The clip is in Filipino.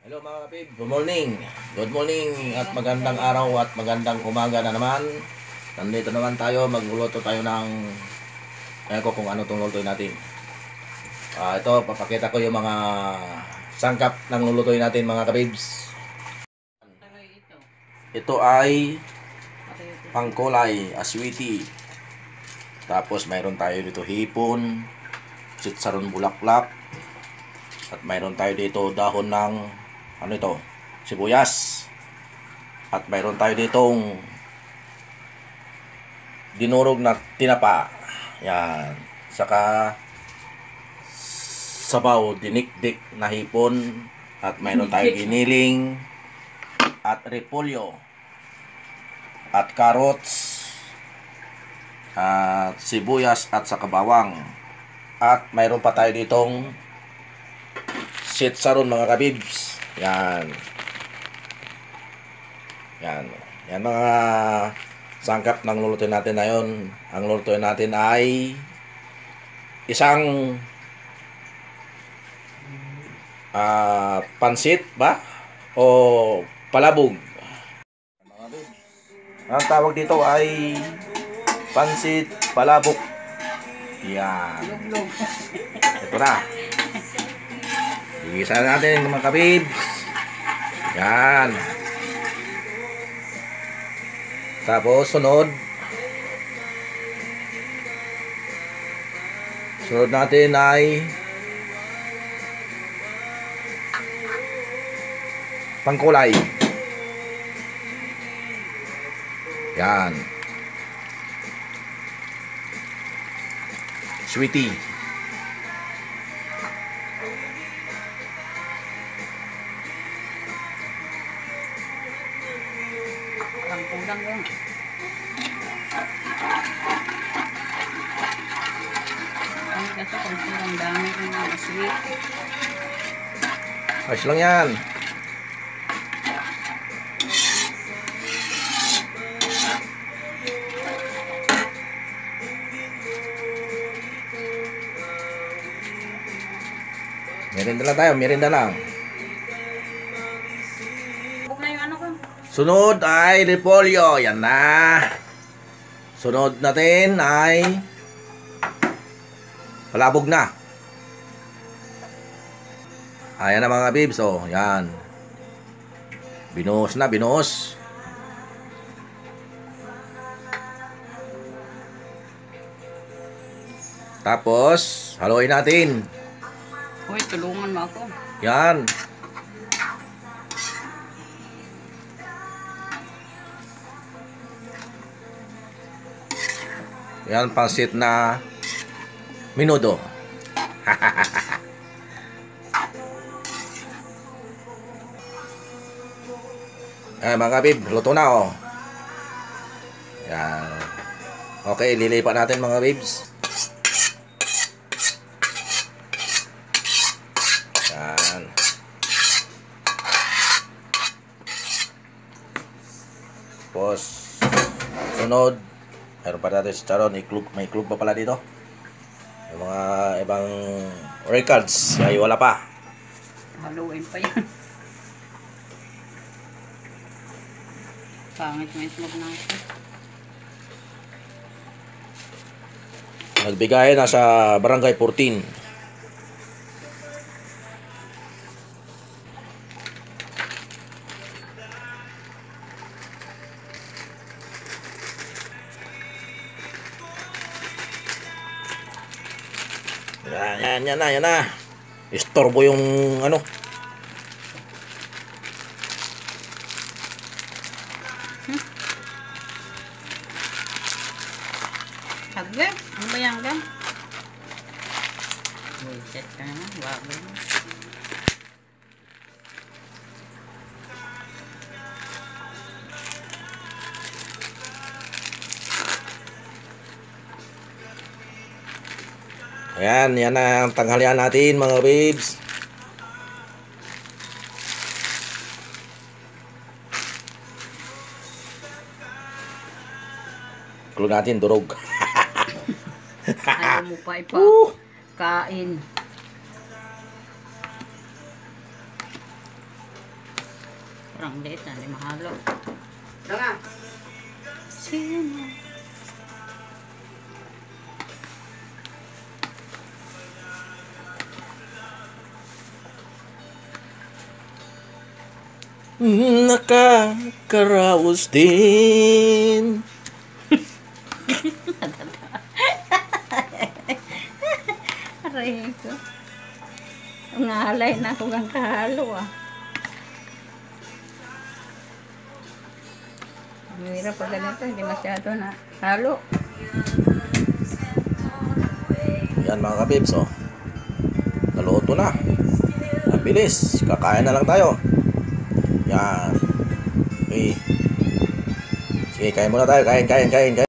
Hello mga kapib, good morning. Good morning at magandang araw at magandang umaga na naman. Nandito naman tayo, magluluto tayo ng ayan ko kung ano itong lutuin natin. Ito, papakita ko yung mga sangkap ng lulutuin natin mga kabibs. Ito ay pangkulay, aswiti. Tapos mayroon tayo dito hipon, sitsaron bulaklak. At mayroon tayo dito dahon ng ano ito, sibuyas. At mayroon tayo ditong dinurog na tinapa. Yan. Saka sabaw, dinikdik na hipon. At mayroon tayo giniling. At repolyo. At carrots. At sibuyas at saka bawang. At mayroon pa tayo ditong sitsaron mga kabibs. Yan. Yan. Yan mga sangkap ng lulutuin natin na yun. Ang lulutuin natin ay isang pansit ba? O palabog. Ang tawag dito ay pansit palabok. Yan. Ito na. Igisa natin mga kabibs. Yan. Tapos sunod natin ay pangkulay. Yan. Sweetie. Kulang lang. Ang kasi kung sobrang dami ng mga sweet. Ayos lang yan. Merinda lang tayo, merinda lang. Buk na yung ano ko. Sunod ay repolyo. Yan na. Sunod natin ay palabog na. Ayan na mga bibs. Oh, yan. Binuhos na, binuhos. Tapos, haluin natin. Uy, tulungan mo ako. Yan. Yan, pansit na minudo. Ay, mga bib, luto na oh. Yan. Okay, lilipat natin mga bibs. Yan. Tapos, sunod. Meron pa natin si Charon, may iklog pa pala dito. Yung mga ibang records ay wala pa. Haluin pa yan. Pangit mo itlog na ako. Nagbigay na sa Barangay 14. Yan na. Istorbo yung ano. Hagwe? Ano ba yan ka? Bullshit ka naman. Wago. Ayan, yan na ang tanghalian natin mga babes. Iklog natin, durog. Ayaw mo pa kain. Sobrang liit na, di mahalo. Tanga. Sino? Nakakaraos din. Aray ko. Ngalay na ako ng kahalo ah. Mahirap pag ganito, hindi masyado na halo. Yan mga kabibs, oh. Naluto na. Ang bilis. Kakain na lang tayo. Yan. Okay. Sige, kain muna tayo. Kain.